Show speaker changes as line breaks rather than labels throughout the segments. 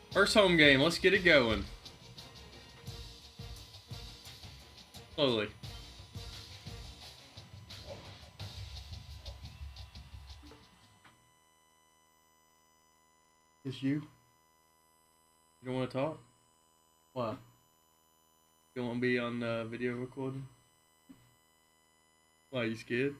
First home game. Let's get it going. Slowly. It's you? You don't want to talk? Why? You don't want to be on video recording? Why, you scared?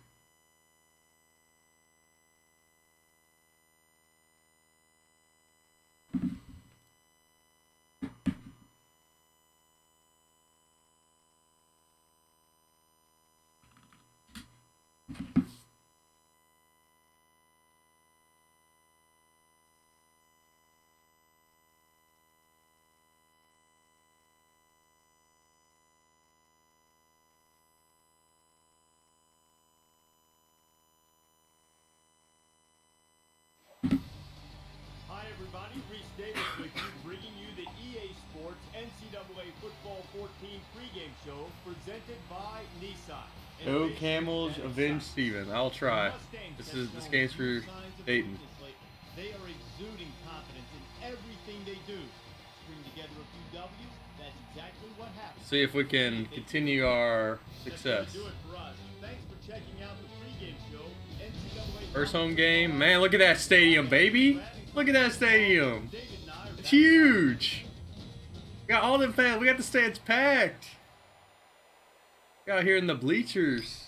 Reese Davis with you, bringing you the EA Sports NCAA Football 14 pregame show presented by Nissan.
Go Camels, avenge Steven. I'll try. This game's for Dayton.
They are exuding confidence in everything they do. String together a few W's, that's exactly what happens.
See if we can continue our success.
Do it for us. Thanks for checking out the pregame show. NCAA
First home game. Man, look at that stadium, baby. Look at that stadium. It's huge. We got all them fans. We got the stands packed. Got here in the bleachers.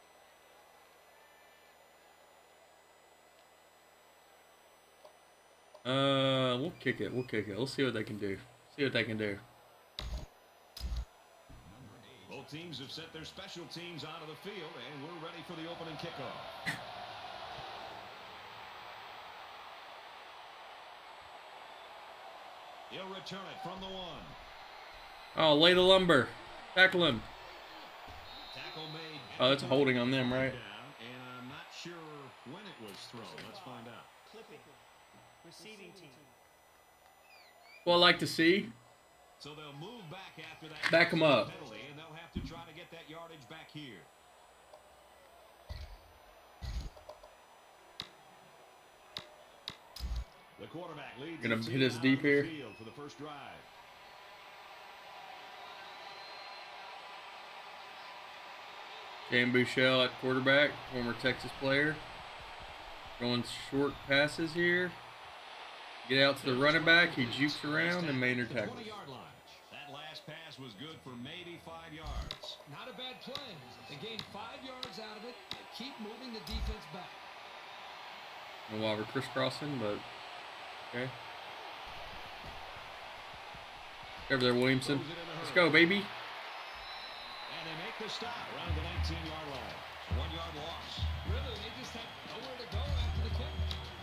We'll kick it. We'll kick it. Let's see what they can do. See what they can do.
Both teams have sent their special teams onto the field, and we're ready for the opening kickoff. He'll return it from the 1.
Oh, lay the lumber. Tackle him.
Tackle made.
Oh, that's a holding on them, right?
And I'm not sure when it was thrown. Let's find out.
Clipping. Receiving team.
Well, I like to see.
So they'll move back after that.
Back them up.
Penalty, and they'll have to try to get that yardage back here. The quarterback leads.
Gonna hit us deep here.
For the first drive.
Jan Bouchel at quarterback, former Texas player. Going short passes here. Get out to the running back. He jukes around and Maynard tackles.
That last pass was good for maybe 5 yards.
Not a bad play. They gained 5 yards out of it. They keep moving the defense back.
No while we're crisscrossing, but okay. Over there, Williamson. Let's go, baby.
And they make the stop around the 19-yard line. 1-yard loss.
Really, they just have nowhere to go after the kick.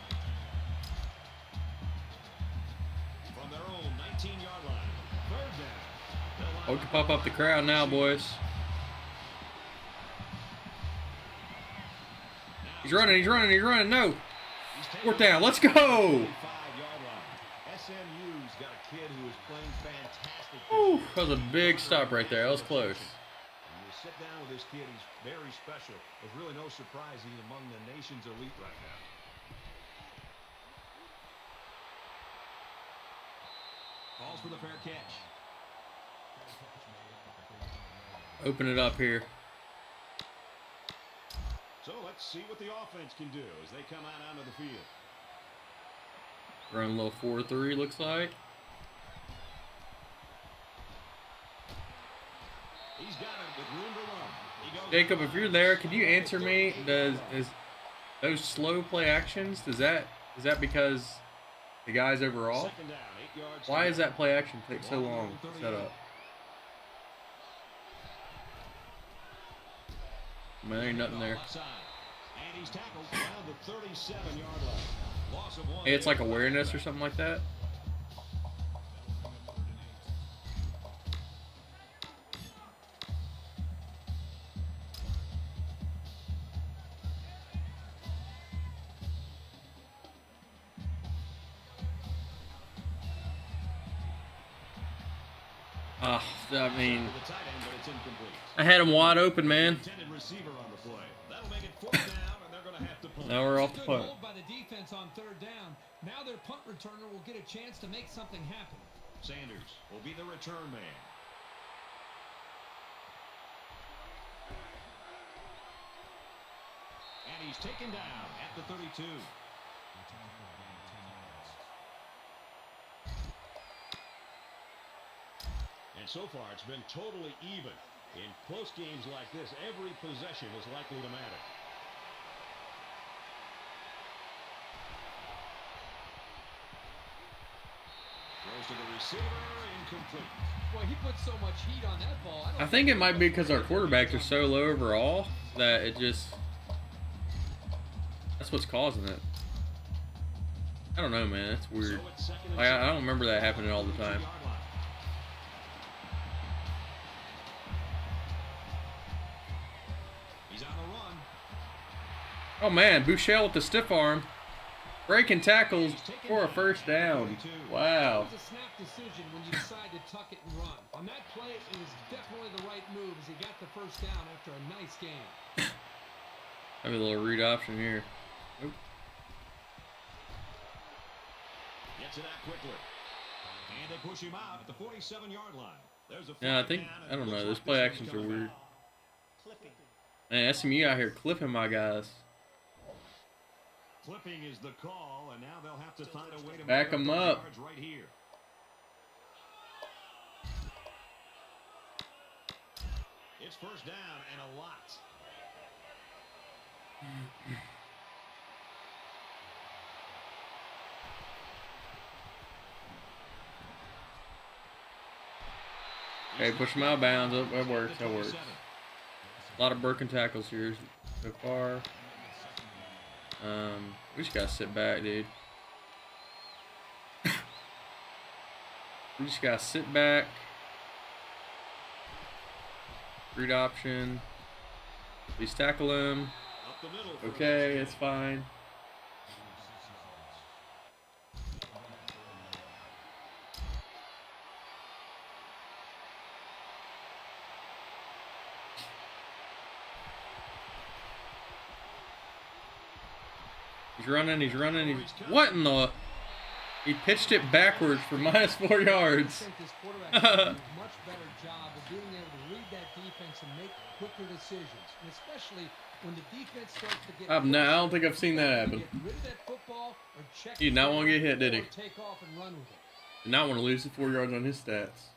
From their own 19-yard line. 3rd down.
Oh, we can pop up the crowd now, boys. He's running, he's running, he's running. No. 4th down. Let's go.
5-yard line. SMU's got a kid who is playing fantastic.
Ooh, that was a big stop right there. That was close.
When you sit down with this kid, he's very special. There's really no surprise he's among the nation's elite right now. Calls for the fair catch.
Open it up here.
So let's see what the offense can do as they come out onto the field.
Run a little 4-3, looks like.
He's got it with room to run.
Jacob, if you're there, could you answer me? Is those slow play actions? Is that because the guys overall? Why does that play action take so long to set up? Man, there ain't nothing there. Hey, it's like awareness or something like that. I mean, I had him wide open, man.
punt.
Now we're off the
Good
punt.
hold by the defense on third down. Now their punt returner will get a chance to make something happen.
Sanders will be the return man. And he's taken down at the 32. And so far, it's been totally even. In close games like this, every possession is likely to matter. Throws to the receiver, incomplete.
Boy, he put so much heat on that ball.
I think it might be because our quarterbacks are so low overall that it just... That's what's causing it. I don't know, man. It's weird. Like, I don't remember that happening all the time.
He's on the run.
Oh, man. Bouchel with the stiff arm. Breaking tackles for a first down. Wow.
It was a snap decision when you decide to tuck it and run. On that play, it was definitely the right move as he got the first down after a nice game.
Have a little read option here. Nope.
Gets it out quickly. And they push him out at the 47-yard line. There's a
Yeah, I don't know. Those play actions are weird.
Clipping.
Man, SMU out here clipping my guys.
Clipping is the call, and now they'll have to find a way to
Back 'em up.
yards right here. It's first down and a lot.
Hey, push him out of bounds. That works. That works. A lot of broken tackles here so far. We just gotta sit back, dude. We just gotta sit back. Read option. Please tackle him.
Up the middle.
Okay, it's fine. He's running, he's running, what in the... He pitched it backwards for -4 yards.
I think this quarterback is doing a much better job of being able to read that defense and make quicker decisions, and especially when the defense starts to get...
I don't think I've seen that happen.
Get rid of that football or check
He did not want to get hit, did he?
or take off and run with it.
Did not want to lose the 4 yards on his stats.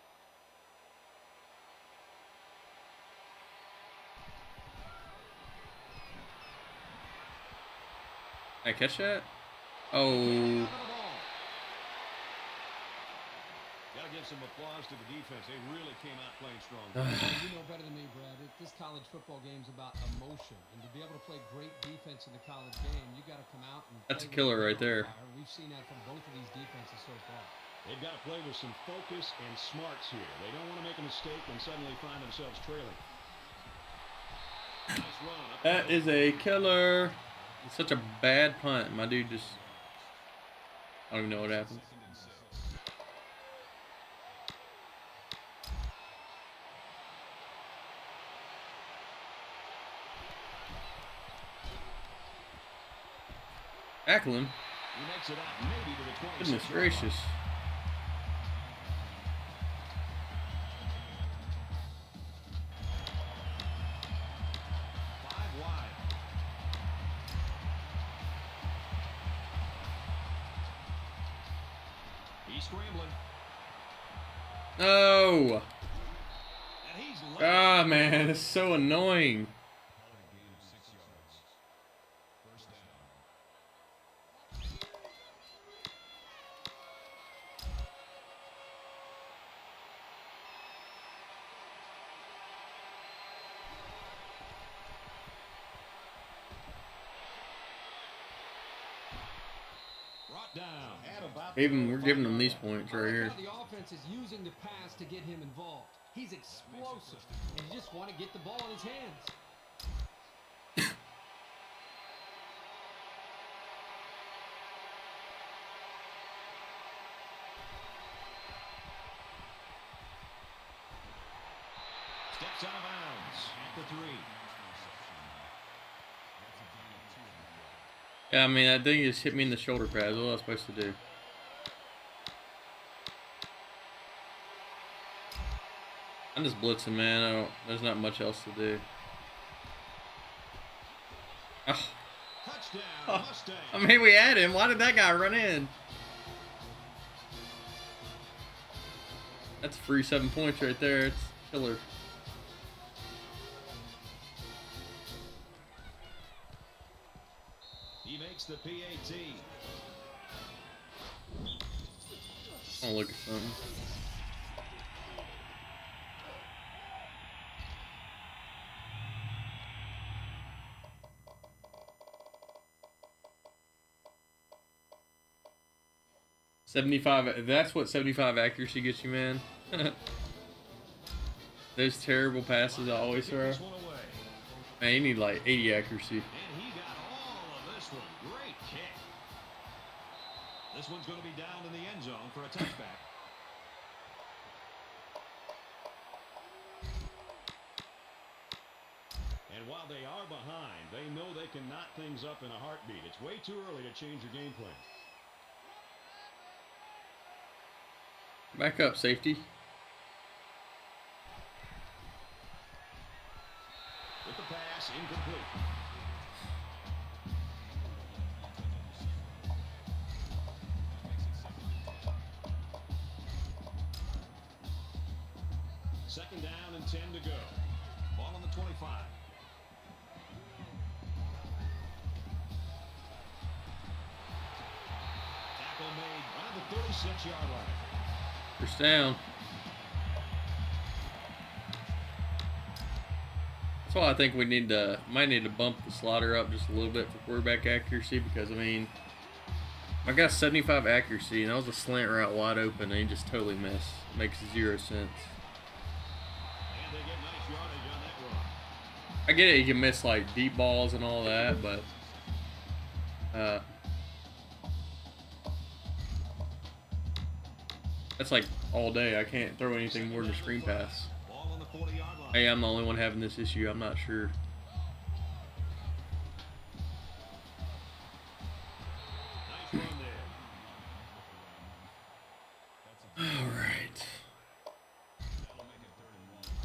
Did I catch that? Oh.
Gotta give some applause to the defense. They really came out playing strong.
You know better than me, Brad. This college football game's about emotion, and to be able to play great defense in the college game, you got to come out and...
That's a killer right there.
We've seen that from both of these defenses so far.
They've got to play with some focus and smarts here. They don't want to make a mistake and suddenly find themselves trailing. Nice run.
That is a killer. It's such a bad punt. My dude just... I don't even know what happened. Tackle him.
He makes it out maybe to the 26.
Goodness gracious.
Scrambling.
No. Ah, man, it's so annoying. Even we're giving them these points right here.
The offense is using the pass to get him involved. He's explosive, and you just want to get the ball in his hands. Steps out of bounds at the 3.
Yeah, I mean, that thing just hit me in the shoulder pads. What was I supposed to do? I'm just blitzing, man. There's not much else to do. Oh.
Touchdown, Mustang.
I mean, we had him. Why did that guy run in? That's free 7 points right there. It's killer.
He makes the PAT.
I'll look at something. $75. That's what 75 accuracy gets you, man. Those terrible passes I always throw. Man, you need like 80 accuracy.
And he got all of this one. Great kick. This one's going to be down in the end zone for a touchback. And while they are behind, they know they can knot things up in a heartbeat. It's way too early to change your game plan.
Back up, safety.
With the pass, incomplete. Second down and 10 to go. Ball on the 25. Tackle made on the 36-yard line.
First down. That's why I think we might need to bump the slaughter up just a little bit for quarterback accuracy, because I mean, I got 75 accuracy and that was a slant route wide open and he just totally missed. Makes 0 sense.
And they get nice yardage on that run.
I get it, you can miss like deep balls and all that, but that's like all day. I can't throw anything more than a screen pass.
Ball on the 40-yard line.
Hey, I'm the only one having this issue. I'm not sure.
Nice run there.
All right.
That'll make it 3rd and 1.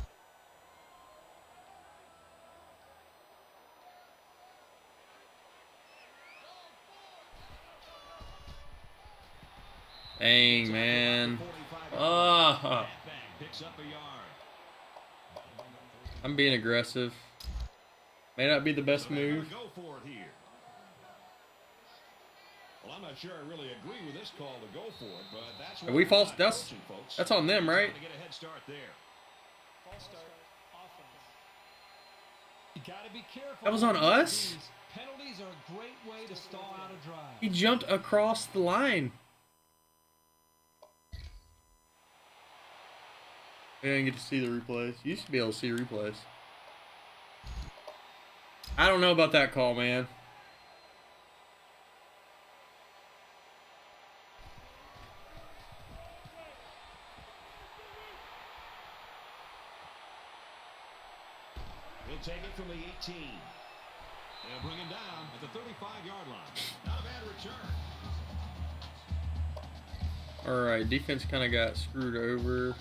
Dang, man.
Picks up a yard.
I'm being aggressive. May not be the best move.
Go for it here. Well, I'm not sure I really agree with this call to go for it, but that's
Are we false? That's on them, right?
To get a head start there.
False start. Offense.
You got to be careful.
That was on us?
Penalties are a great way to stall out a drive.
He jumped across the line. I didn't get to see the replays. You used to be able to see replays. I don't know about that call, man.
He'll take it from the 18. They'll bring him down at the 35-yard line. Not a bad return.
All right, defense kind of got screwed over.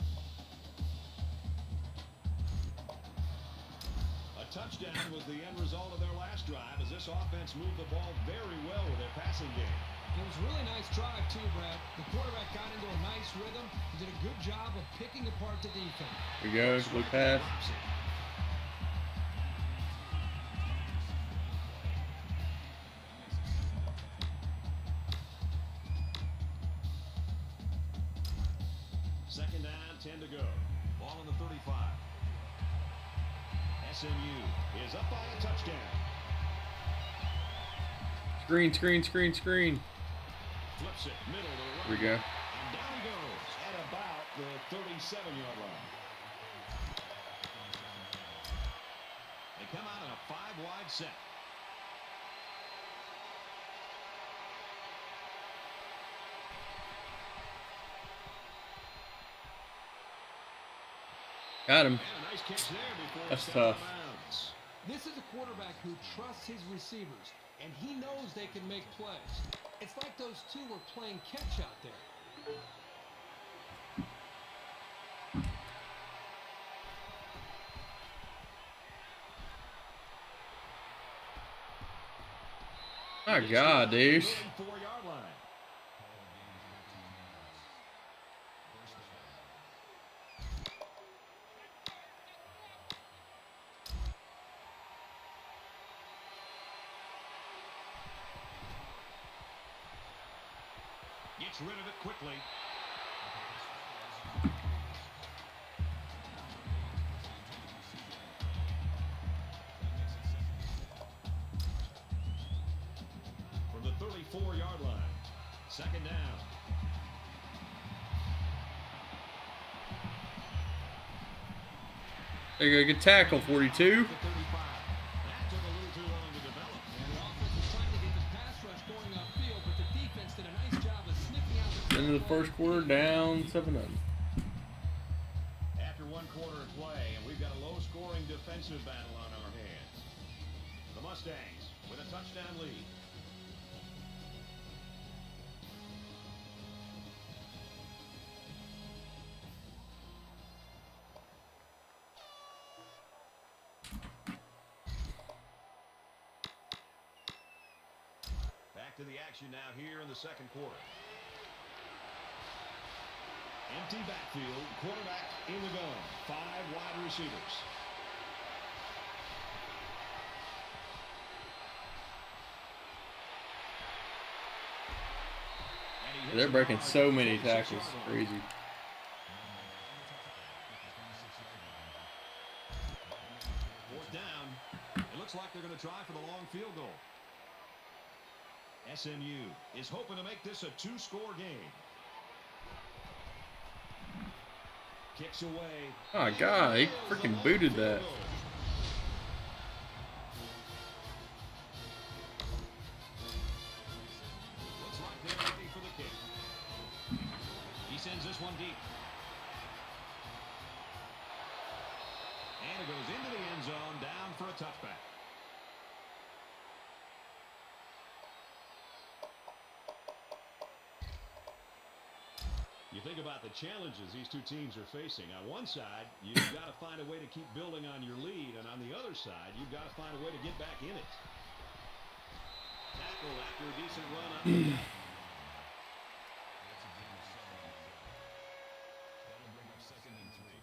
Touchdown was the end result of their last drive as this offense moved the ball very well with their passing game.
It was a really nice drive too, Brad. The quarterback got into a nice rhythm. He did a good job of picking apart the defense.
There we go, good pass.
Second down, 10 to go. Ball on the 35. SMU is up by a touchdown.
Screen, screen, screen, screen.
Flips it, middle to the right.
Here we go.
And down he goes at about the 37-yard line. They come out in a 5-wide set.
Got him.
And a nice catch there before
That's
it's out of
tough.
bounds.
This is a quarterback who trusts his receivers. And he knows they can make plays. It's like those two were playing catch out there.
My God, dude.
34-yard line. Gets rid of it quickly. From the 34-yard line. Second down.
There you go, good tackle, 42.
To 35. That took a little too long to develop.
And the offense was trying to get the pass rush going upfield, but the defense did a nice job of sniffing out the
End of the first quarter, down 7-0.
After one quarter of play, and we've got a low-scoring defensive battle on our hands. The Mustangs with a touchdown lead. Back to the action now here in the second quarter. Empty backfield, quarterback in the gun, 5 wide receivers. And he hits
They're
it
breaking
hard
so
at the
many
46-yard
tackles.
line.
Crazy.
Fourth down. It looks like they're going to try for the long field goal. SMU is hoping to make this a 2-score game. Kicks away.
Oh, God, he freaking booted that.
Looks like they're ready for the kick. He sends this one deep. And it goes into the end zone, down for a touchback. You think about the challenges these two teams are facing. On one side, you've got to find a way to keep building on your lead, and on the other side, you've got to find a way to get back in it. Tackle after a decent run up the gut. That'll bring up 2nd and 3.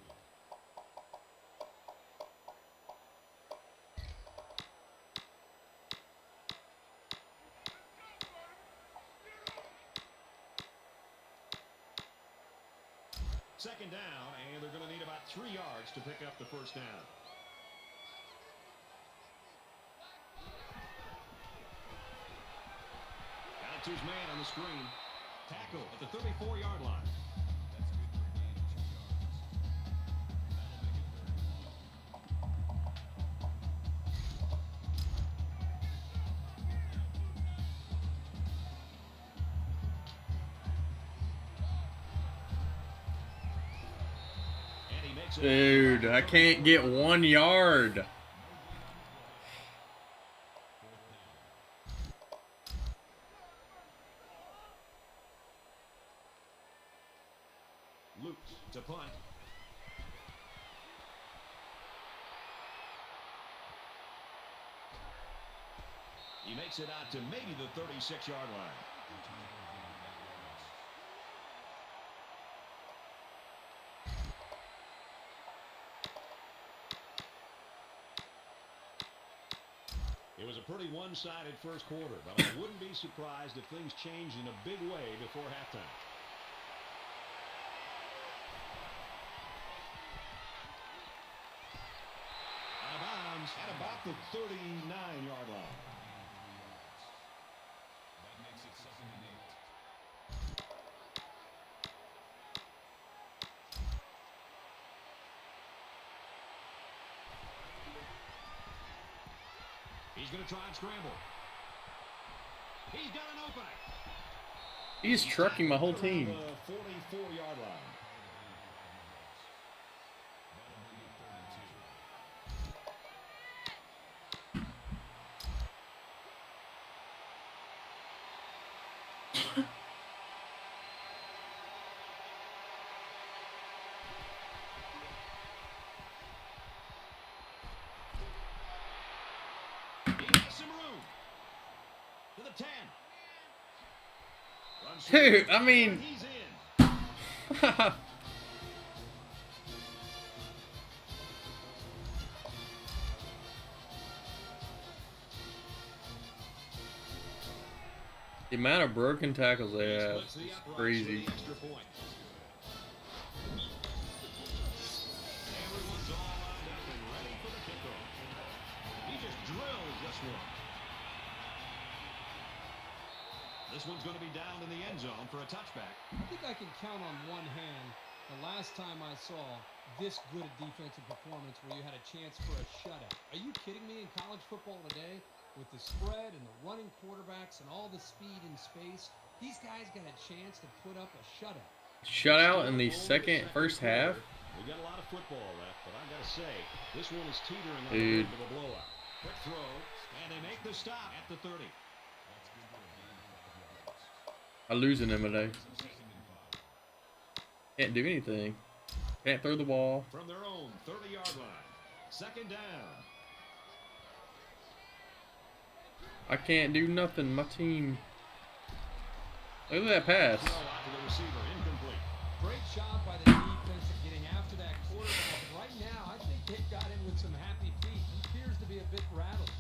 Second down, and they're going to need about 3 yards to pick up the first down. Got it to his man on the screen. Tackle at the 34-yard line. That's good for a gain of 2 yards. That'll make it 3rd and 1. And he makes it.
Dude, I can't get 1 yard.
Luke to punt. He makes it out to maybe the 36-yard line. It was a pretty one-sided first quarter, but I wouldn't be surprised if things changed in a big way before halftime. Out of bounds at about the 39-yard line. That makes it 2nd and 8. He's going to try and scramble. He's got an opening.
He's trucking my whole team.
Around the 44-yard line.
Dude, I mean...
He's in.
The amount of broken tackles they
He
have
splits the
is
uprights for
crazy.
the extra point. Everyone's all lined up and ready for the kickoff. He just drills this one. This one's going to be down in the end zone for a touchback.
I think I can count on one hand the last time I saw this good a defensive performance where you had a chance for a shutout. Are you kidding me? In college football today, with the spread and the running quarterbacks and all the speed and space, these guys got a chance to put up a shutout.
Shutout in the first half?
We got a lot of football left, but I got to say, this one is teetering on
Dude.
the brink of a blowout. Quick throw, and they make the stop at the 30.
I'm losing them today. Can't do anything. Can't throw the ball.
From their own 30-yard line. Second down.
I can't do nothing. My team. Look at that pass.
Throw out to the receiver, incomplete.
Great job by the defense of getting after that quarterback. Right now, I think they've got in with some happy feet. He appears to be a bit rattled.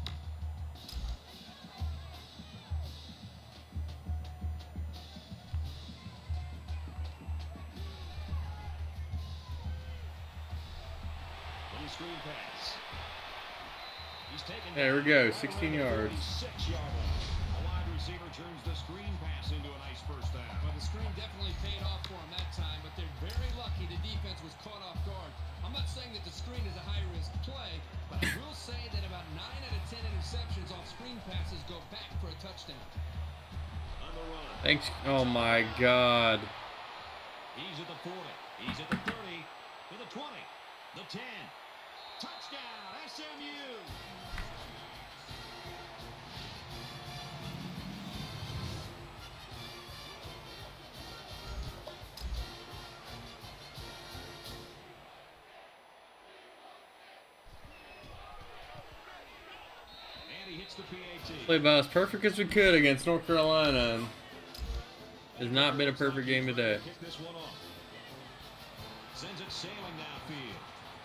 Screen pass. He's taken
There we go, 16 yards.
6-yard line. A wide receiver turns the screen pass into a nice first down.
Well, the screen definitely paid off for him that time, but they're very lucky the defense was caught off guard. I'm not saying that the screen is a high-risk play, but I will say that about 9 out of 10 interceptions off screen passes go back for a touchdown.
On the run.
Thanks. Oh my God.
He's at the 40. He's at the 30. To the 20. The 10. Touchdown, SMU! And he hits the PAT.
Played about as perfect as we could against North Carolina. And has not been a perfect game today.
Kick this one off. Sends it sailing downfield.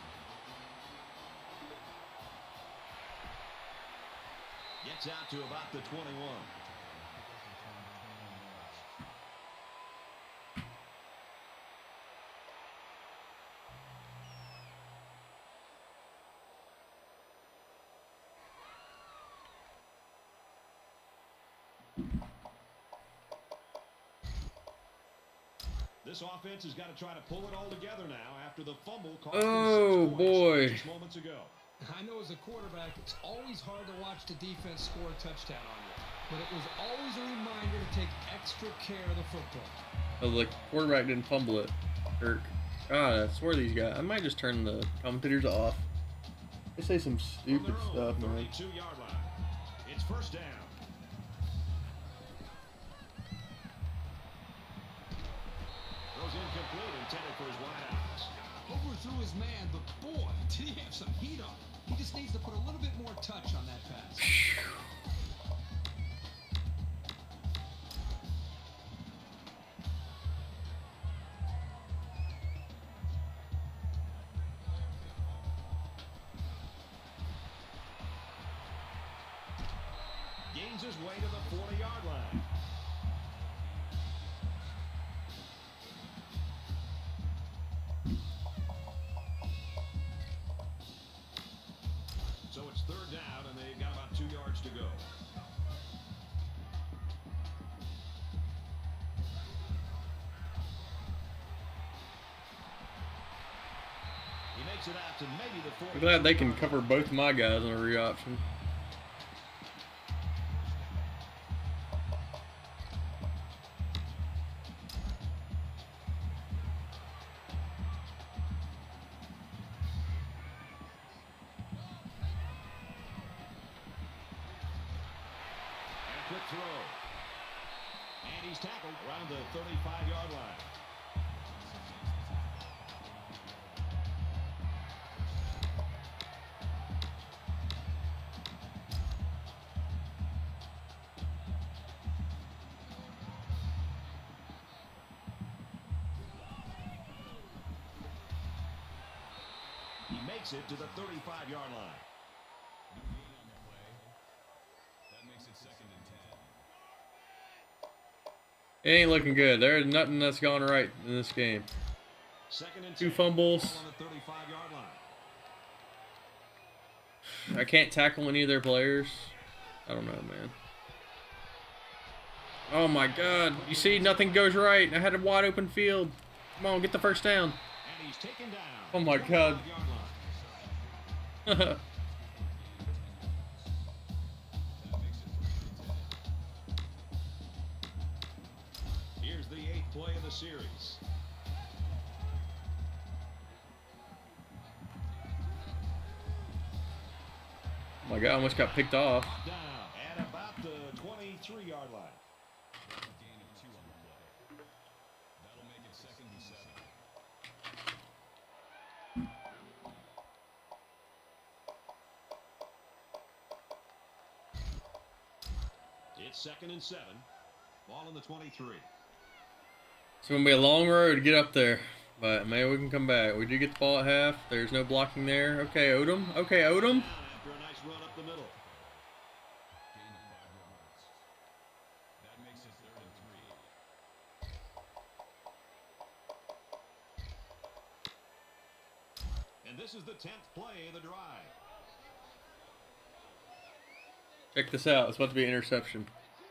Gets out to about the 21. This offense has got to try to pull it all together now after the fumble cost them 6
Oh
points
boy.
just moments ago.
I know as a quarterback, it's always hard to watch the defense score a touchdown on you. But it was always a reminder to take extra care of the football.
Oh, the quarterback didn't fumble it. Kirk. God, I swear these guys. I might just turn the commentators off. They say some stupid stuff, man.
32-yard line. It's first down. Throws incomplete, intended for his wideouts.
Overthrew his man, but boy, did he have some heat on him. He just needs to put a little bit more touch on that pass.
Gains his way to the 40-yard line. So it's third down, and they've got about 2 yards to go. He makes it out to maybe the 40.
I'm glad they can cover both my guys on a re-option.
Quick throw. And he's tackled around the 35-yard line. makes it to the 35-yard line.
It ain't looking good. There's nothing that's gone right in this game.
2nd and
2
10.
fumbles.
On the 35-yard line.
I can't tackle any of their players. I don't know, man. Oh my God. You see, nothing goes right. I had a wide open field. Come on, get the first down.
And he's taken down.
Oh my God.
Here's the 8th play of the series.
Oh my God, I almost got picked off.
Down at about the 23-yard line.
Gain of 2 on the play. That'll make it 2nd and 7.
It's 2nd and 7. Ball on the 23.
It's going to be a long road to get up there. But maybe we can come back. We do get the ball at half. There's no blocking there. Okay, Odom. Okay, Odom.
After a nice run up the middle.
Gain of 5 yards. That makes it 3rd and 3.
And this is the 10th play of the drive.
Check this out. It's about to be an interception.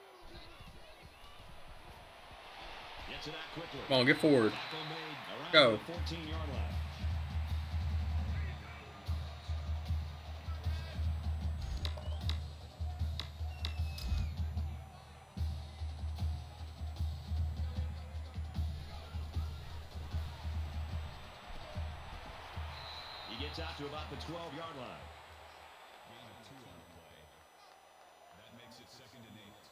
Gets it out quickly.
Come on, get forward.
Tackle made around
Go.
the 14-yard line. He gets out to about the 12-yard line.
Gain of 2 on the play. That makes it 2nd and 8.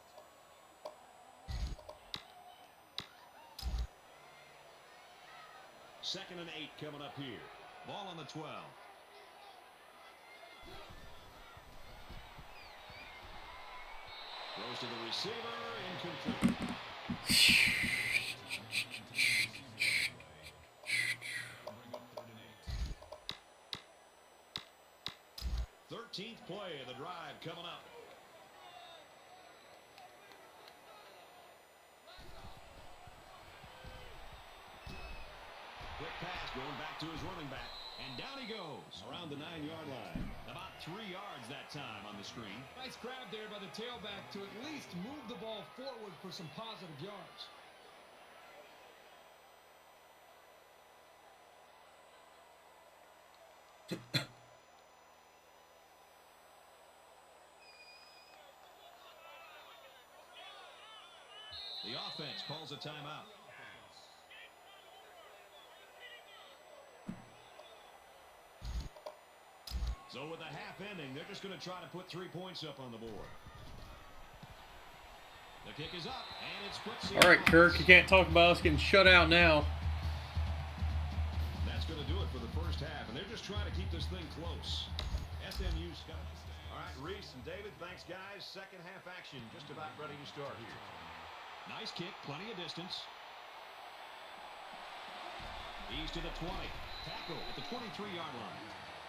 2nd and 8 coming up here. Ball on the 12. Throws to the receiver, incomplete. 13th play of the drive coming up. Quick pass going back to his running back. And down he goes around the 9-yard line. About 3 yards that time on the screen.
Nice grab there by the tailback to at least move the ball forward for some positive yards.
The offense calls a timeout. So with a half ending, they're just going to try to put 3 points up on the board. The kick is up, and it's put.
All right, Kirk, you can't talk about us getting shut out now.
That's going to do it for the first half, and they're just trying to keep this thing close. SMU's got. All right, Reese and David, thanks, guys. Second half action just about ready to start here. Nice kick, plenty of distance. He's to the 20. Tackle at the 23-yard line.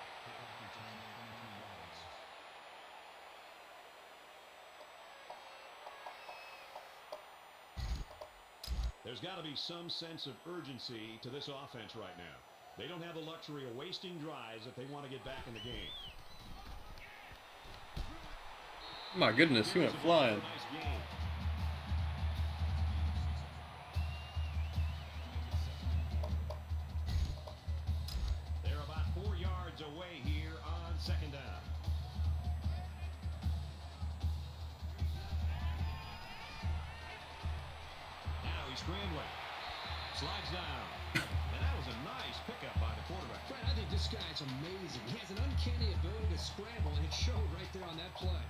There's got to be some sense of urgency to this offense right now. They don't have the luxury of wasting drives if they want to get back in the game.
My goodness, he went flying.
Nice game. They're about 4 yards away here on second down. Now he's scrambling. Slides down. And that was a nice pickup by the quarterback.
Fred, I think this guy's amazing. He has an uncanny ability to scramble, and it showed right there on that play.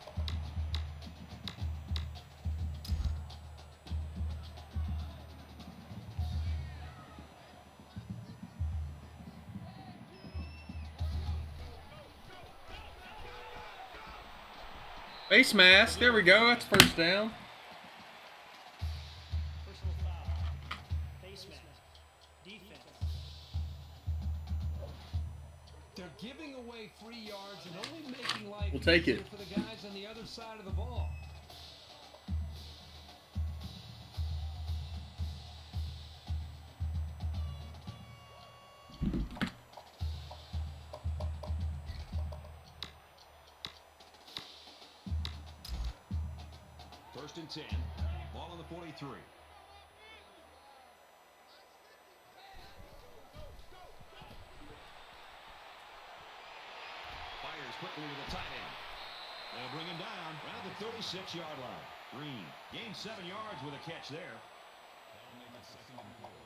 Face mask. There we go. That's first down.
Personal foul. Face mask. Defense.
They're giving away free yards and only making life
We'll take
easier
it.
for the guys on the other side of the ball.
First and 10. Ball on the 43. Fires quickly to the tight end. They'll bring him down around the 36-yard line. Green gained 7 yards with a catch there.
That'll make it 2nd and 4.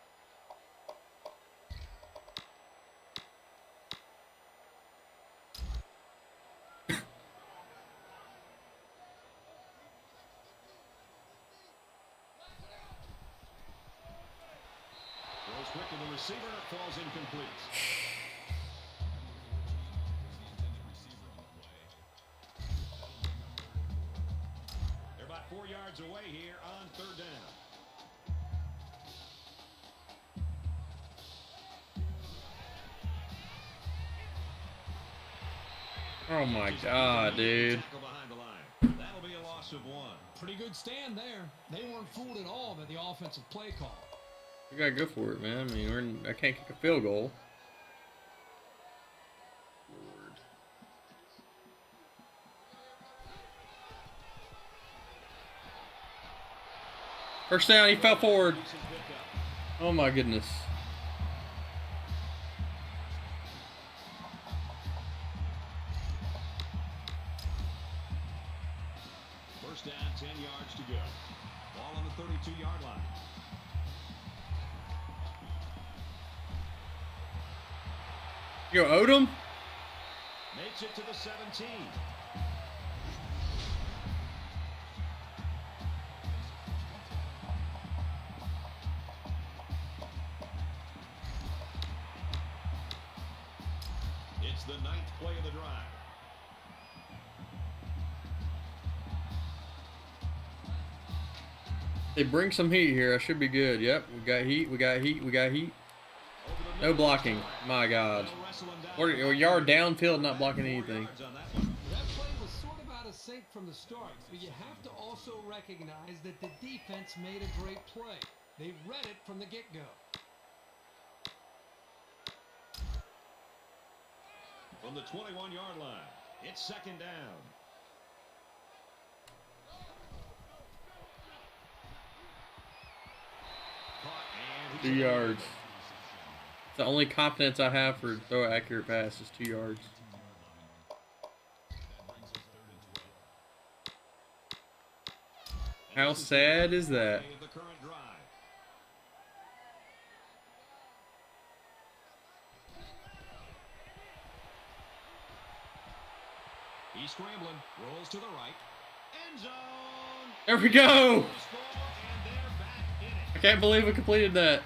Throws quick to the receiver, and it falls incomplete. They're about 4 yards away here on 3rd down.
Oh my God, dude.
Tackle behind the line. That'll be a loss of 1.
Pretty good stand there. They weren't fooled at all by the offensive play call.
We gotta go for it, man. I mean, I can't kick a field goal. Lord. First down, he fell forward. Oh my goodness.
First down, 10 yards to go. Ball on the 32-yard line.
Yo, Odom?
Makes it to the 17. It's the 9th play of the drive.
They bring some heat here. I should be good. Yep, we got heat. We got heat. We got heat. No blocking. My God. We're a yard downfield, not blocking anything.
That play was sort of out of sync from the start, but you have to also recognize that the defense made a great play. They read it from the get-go.
From the 21-yard line, it's 2nd down. Caught and
2 yards. It's the only confidence I have for throw accurate pass is 2 yards. How sad is that?
The current drive. He's scrambling, rolls to the right. End zone.
There we go!
Score, and they're back in it.
I can't believe we completed that.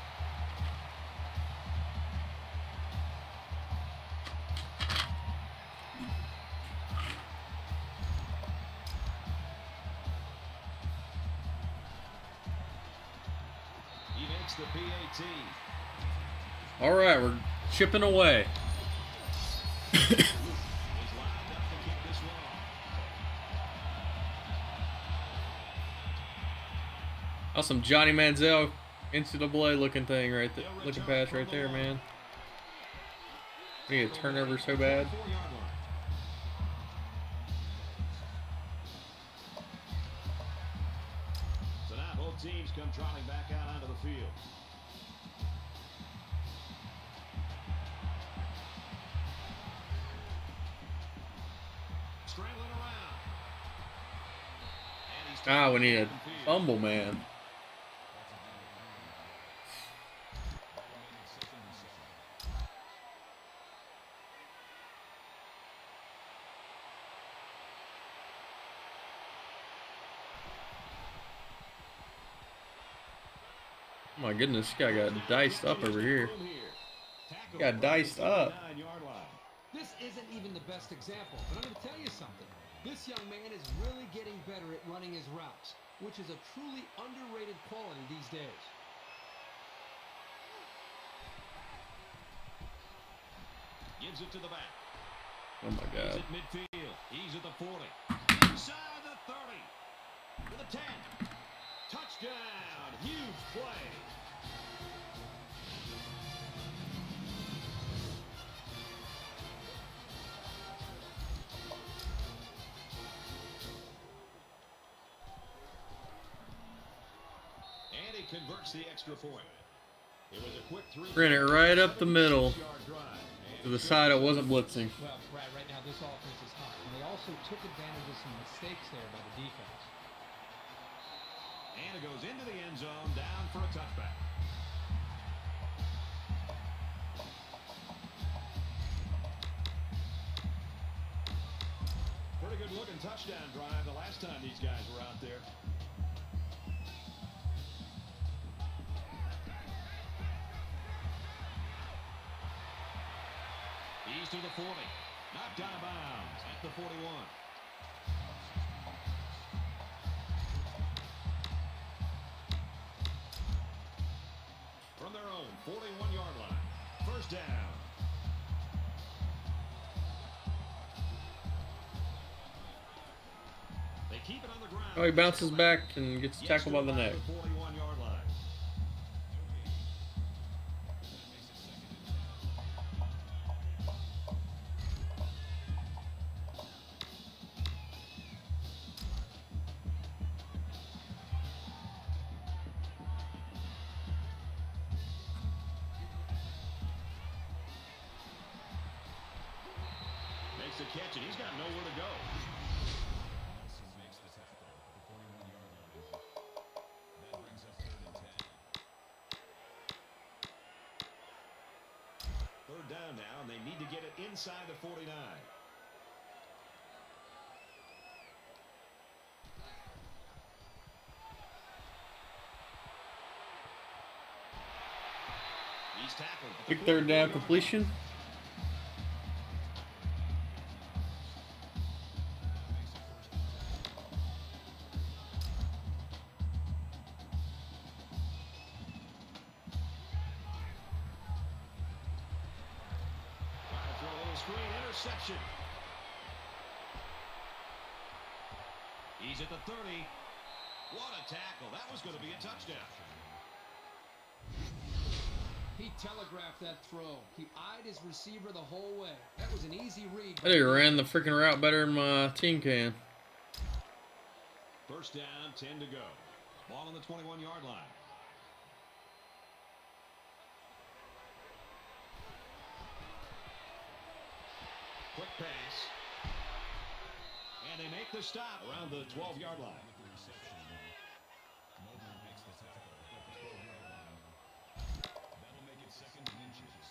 He makes the PAT.
All right, we're chipping away.
He's lined up to kick this one off.
That's some Johnny Manziel NCAA looking thing right there, looking pass right there, man. We need a turnover so bad.
4-yard line. So now both teams come trotting back out onto the field. Scrambling around. And he's
Ah, we need a
downfield.
fumble, man. Oh my goodness, this guy got diced up over here. He got diced up.
This isn't even the best example, but I'm going to tell you something. This young man is really getting better at running his routes, which is a truly underrated quality these days.
Gives it to the back.
Oh my
He's
God.
at midfield. He's at the 40. Inside the 30. To the 10. Touchdown. Huge play. And he converts the extra point. It was a quick 3.
Ran it right up the middle to the side it wasn't blitzing.
Well, Brad, right now this offense is hot. And they also took advantage of some mistakes there by the defense.
And it goes into the end zone, down for a touchback. Pretty good looking touchdown drive the last time these guys were out there. He's to the 40. Knocked out of bounds at the 41. From their own 41-yard line. First down. They keep it on the ground.
Oh, he bounces back and gets tackled by the neck.
41-yard line. Makes the catch, and he's got nowhere to go.
Nelson makes the tackle at the 41-yard line. That brings up 3rd and 10.
Third down now, and they need to get it inside the 49. He's tackled. at the
Big third down
41-yard line.
completion.
Trying to throw a little screen, interception. He's at the 30. What a tackle. That was going to be a touchdown.
He telegraphed that throw. He eyed his receiver the whole way. That was an easy read.
I think he ran the freaking route better than my team can.
First down, 10 to go. Ball on the 21-yard line. Quick pass. And they make the stop around the 12-yard line.
With the reception, Mobley makes the tackle at the 12-yard line. That'll make it 2nd and inches.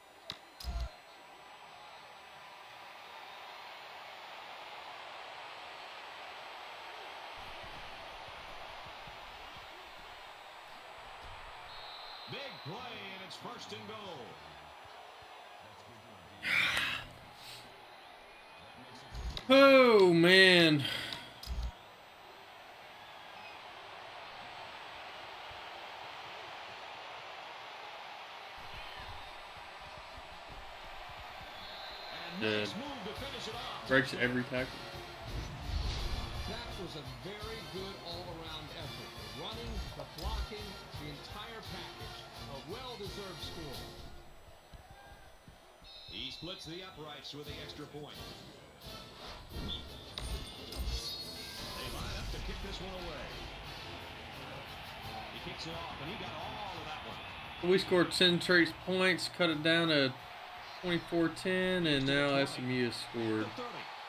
Big play, and it's 1st and goal.
Oh man.
And
Dead.
nice move to finish it off.
Breaks every tackle.
That was a very good all-around effort. The running, the blocking, the entire package. A well-deserved score.
He splits the uprights with the extra point. They line up to kick this one away. He kicks it off, and he got all of that one.
We scored 10 straight points, cut it down to 24-10, and now SMU has scored.
The 30.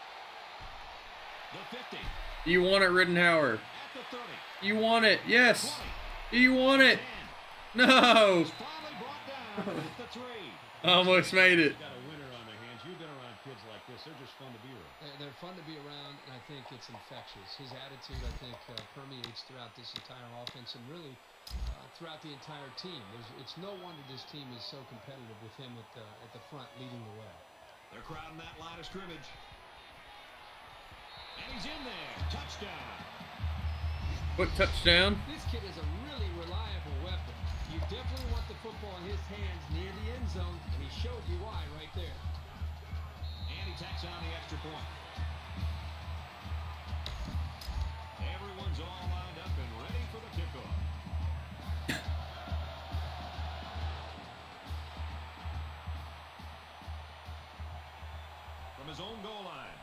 The 50.
Do you want it, Rittenhauer?
At the 30.
You want it? Yes.
20.
Do you want it?
10.
No.
It's finally brought down at the 3.
Almost made it.
Got a winner on their hands. You've been around kids like this. They're just fun to be around.
They're fun to be around, and I think it's infectious. His attitude, I think, permeates throughout this entire offense and really throughout the entire team. It's no wonder this team is so competitive with him at the front leading the way.
They're crowding that line of scrimmage. And he's in there. Touchdown.
What touchdown?
This kid is a really reliable weapon. You definitely want the football in his hands near the end zone, and he showed you why right there.
tacks on the extra point. Everyone's all lined up and ready for the kickoff. From his own goal line.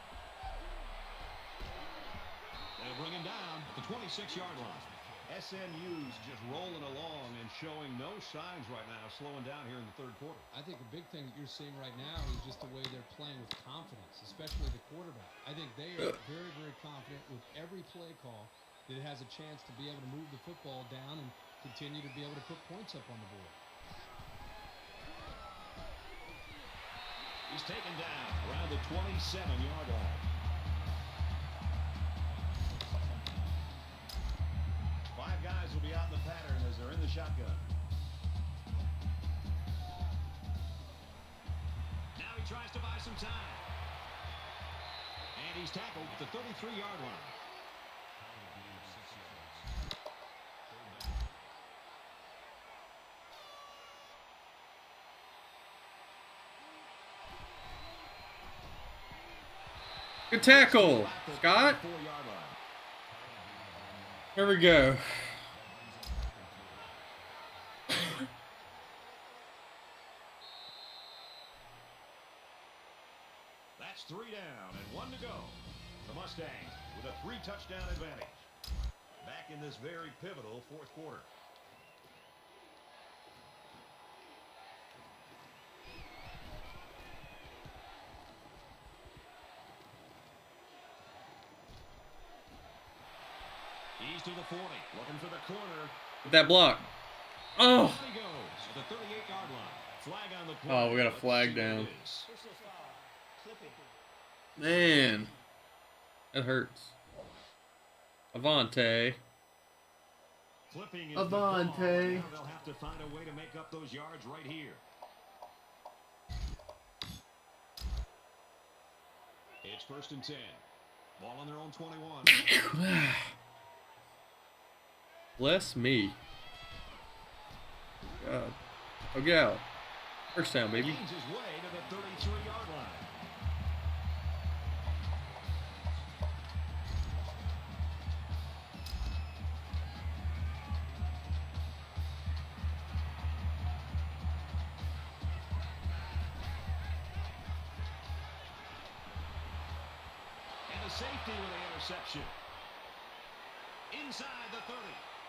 They'll bring him down at the 26-yard line. SMU's just rolling along and showing no signs right now, slowing down here in the third quarter.
I think a big thing that you're seeing right now is just the way they're playing with confidence, especially the quarterback. I think they are very, very confident with every play call that it has a chance to be able to move the football down and continue to be able to put points up on the board.
He's taken down around the 27-yard line. Five guys will be out in the pattern as they're in the shotgun. Now he tries to buy some time. And he's tackled at the 33-yard line.
Good tackle, Scott. Here we go.
That's 3 down and 1 to go. The Mustangs with a 3-touchdown advantage. Back in this very pivotal fourth quarter. He's to the 40, looking for the corner.
That block. Oh.
He goes to the 38-yard line. Flag on the play.
Oh, we got a flag down.
Personal foul. Clipping.
Man, that hurts. Avante.
Flipping is
Avante.
the call. Now they'll have to find a way to make up those yards right here. It's 1st and 10. Ball on their own 21.
Bless me. God. Oh, get out. First down, baby.
Gains his way to the 33-yard line. And the safety with the interception. Inside the 30.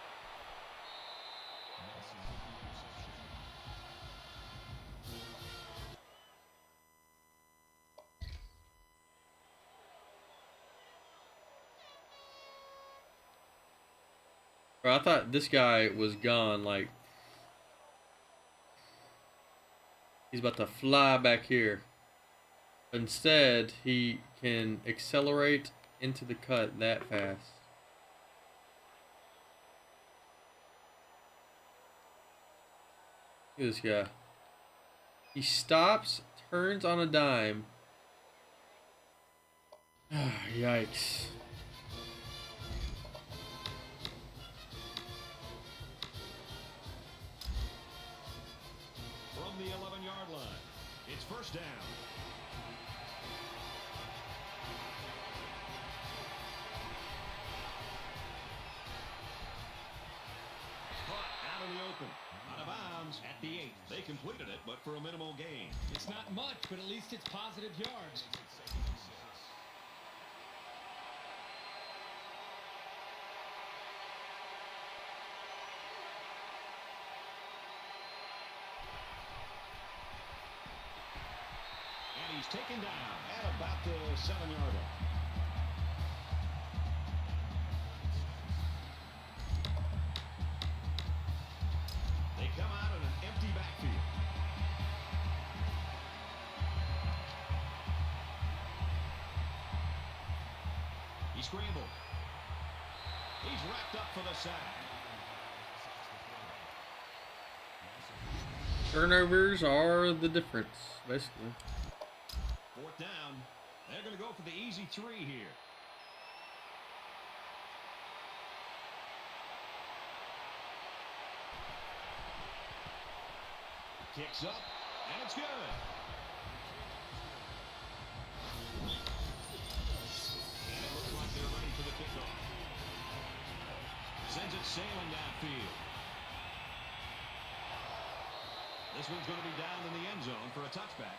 Bro, I thought this guy was gone, like he's about to fly back here. Instead, he can accelerate into the cut that fast. Look at this guy. He stops, turns on a dime. Yikes.
From the 11-yard line, it's 1st down. Out in the open. Out of bounds at the 8. They completed it, but for a minimal gain.
It's not much, but at least it's positive yards.
And he's taken down at about the 7-yard line. They come out in an empty backfield. He scrambled. He's wrapped up for the sack.
Turnovers are the difference, basically.
4th down. They're going to go for the easy 3 here. Kicks up, and it's good. sailing downfield. This one's going to be down in the end zone for a touchback.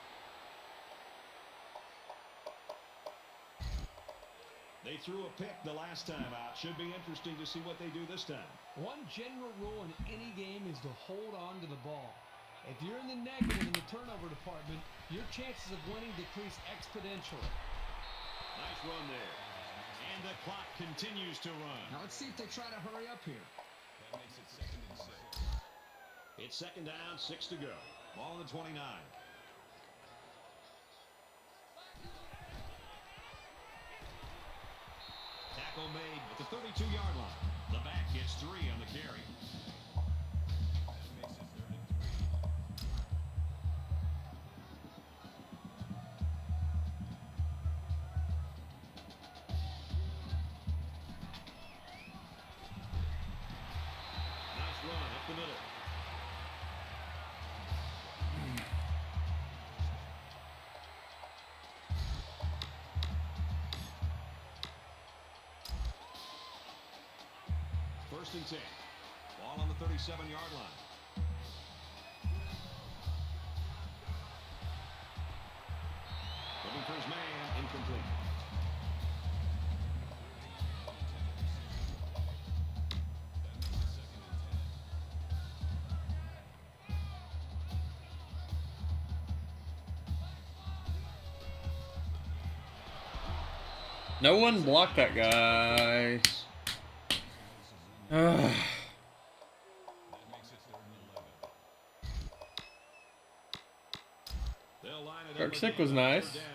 They threw a pick the last time out. Should be interesting to see what they do this time.
One general rule in any game is to hold on to the ball. If you're in the negative in the turnover department, your chances of winning decrease exponentially.
Nice run there. And the clock continues to run.
Now let's see if they try to hurry up here.
That makes it 2nd and 6.
It's second down, 6 to go. Ball on the 29. Tackle made at the 32-yard line. The back gets 3 on the carry.
That makes it 3rd and 3.
Nice run up the middle. First and 10. Ball on the 37-yard line. Looking for his man, incomplete.
No one blocked that guy.
That makes it 3rd and 11.
They'll line it up
Kirk Sick
again
was
on
nice.
3rd down.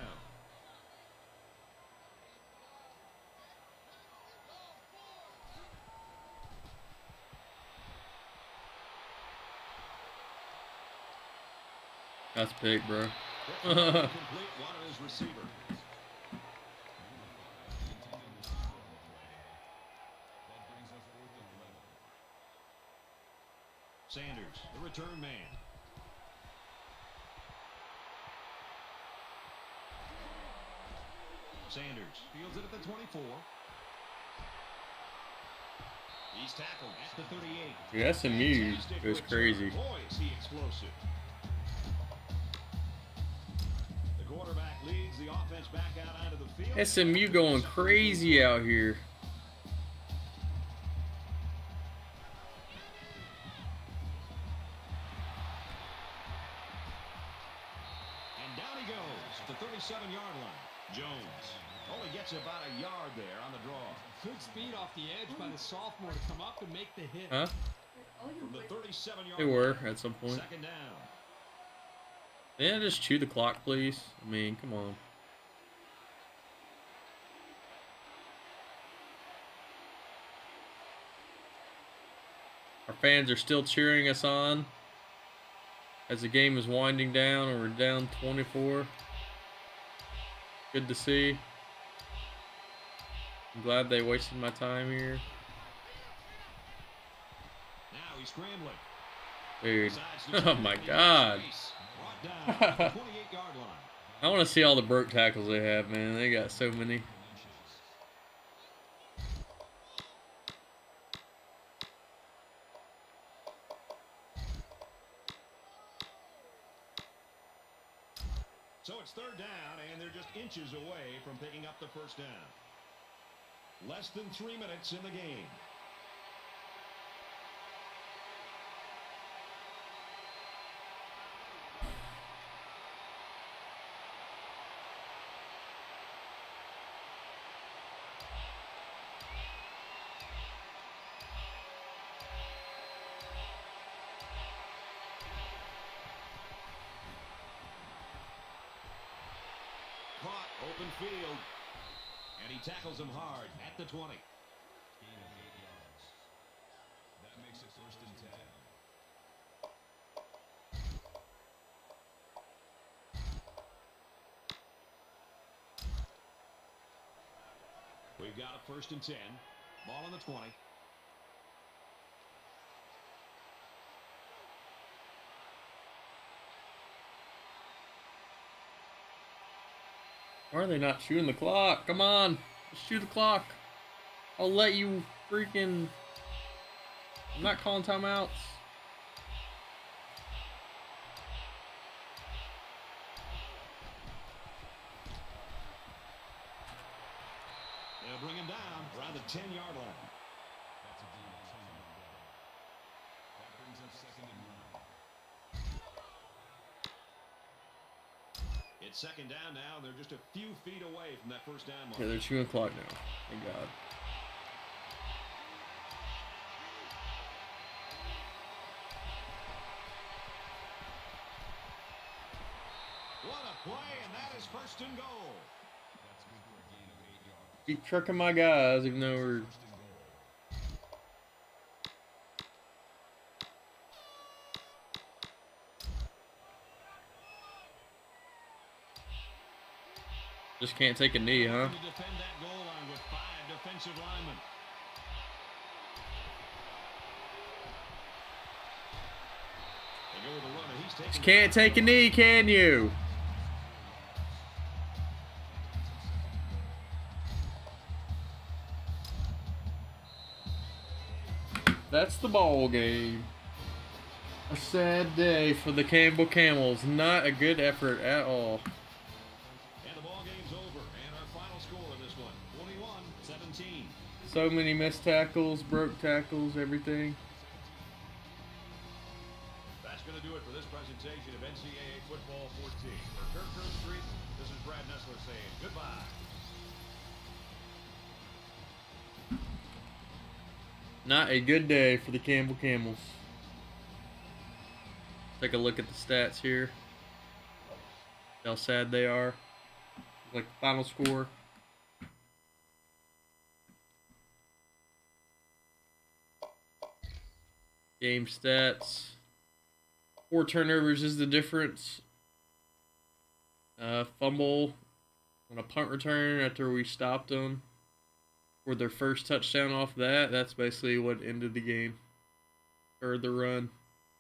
That's big, bro.
Complete one of his receivers.
Intended receiver on the play. That brings up 4th and 11.
Sanders, the return man. Sanders fields it at the 24. He's tackled at the 38.
Dude, SMU
Fantastic
goes
return.
crazy.
Boy, is he explosive. The quarterback leads the offense back out onto the field.
SMU going crazy out here.
And down he goes at the 37-yard line. Jones only gets about a yard there on the draw.
Good speed off the edge by the sophomore to come up and make the hit.
Huh?
From the 37-yard
They were at some point.
Second down.
Yeah, just chew the clock, please. I mean, come on. Our fans are still cheering us on as the game is winding down and we're down 24. Good to see. I'm glad they wasted my time here.
Now he's scrambling.
Dude.
Decides to
Oh
turn
my
it into
God.
space. Brought down at the 28-yard line.
I want to see all the broke tackles they have, man. They got so many.
So it's third down, and they're just inches away from picking up the first down. Less than 3 minutes in the game. Caught, open field. And he tackles him hard at the 20.
Gain of 8 yards. That makes it 1st and 10.
We've got a 1st and 10. Ball on the 20.
Why are they not shooting the clock? Come on. Just shoot the clock. I'll let you freaking I'm not calling timeouts.
They'll bring him down around the 10-yard line.
That's a deal. That brings up 2nd and 9.
It's 2nd down now. They're just a few feet away from that 1st down mark.
Yeah, they're chewing clock now. Thank God.
What a play, and that is 1st and goal.
That's good for a gain of 8 yards.
Keep trucking my guys, even though we're...
1st and goal.
Just can't take a knee, huh?
To defend that goal line with 5 defensive linemen. They go with the run, and he's taking...
Just can't take a knee, can you? That's the ball game. A sad day for the Campbell Camels. Not a good effort at all.
And the ball game's over. And our final score in this one, 21-17.
So many missed tackles, broke tackles, everything.
That's going to do it for this presentation of NCAA Football 14. For Kirk Street, this is Brad Nessler saying goodbye.
Not a good day for the Campbell Camels. Take a look at the stats here. How sad they are. Like the final score. Game stats. 4 turnovers is the difference. Fumble on a punt return after we stopped them. For their first touchdown off that. That's basically what ended the game. Or the run.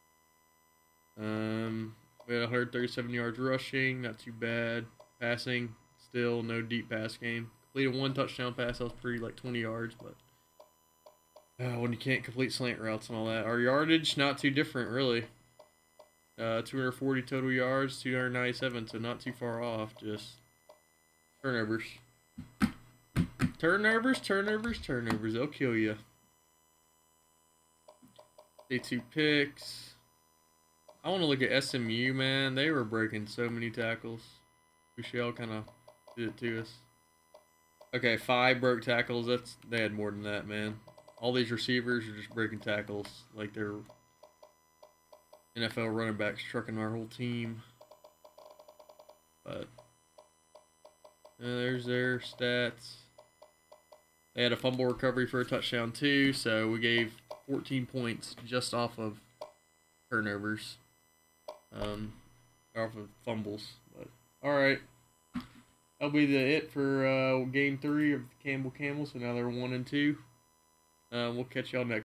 We had 137 yards rushing. Not too bad. Passing. Still no deep pass game. Completed 1 touchdown pass. That was pretty like 20 yards. But when you can't complete slant routes and all that. Our yardage, not too different really. 240 total yards. 297. So not too far off. Just turnovers. Turnovers. They'll kill you. 2 picks. I want to look at SMU, man. They were breaking so many tackles. Michelle kind of did it to us. Okay, 5 broke tackles. They had more than that, man. All these receivers are just breaking tackles like they're NFL running backs trucking our whole team. But there's their stats. They had a fumble recovery for a touchdown too, so we gave 14 points just off of turnovers, off of fumbles. But all right, that'll be it for game 3 of Campbell Camels. So now they're 1-2. We'll catch y'all next.